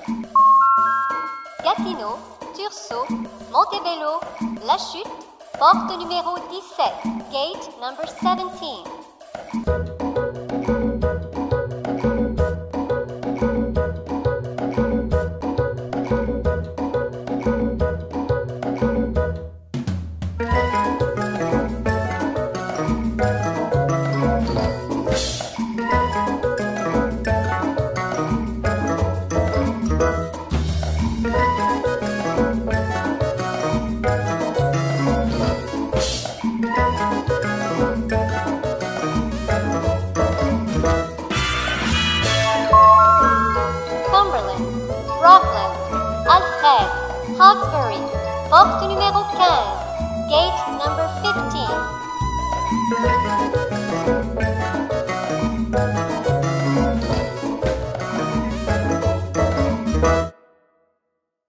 Gatineau, Tursault, Montebello, La Chute, porte numéro 17, gate number 17. Rockland, Alfred, Hawkesbury, porte numéro 15, gate number 15.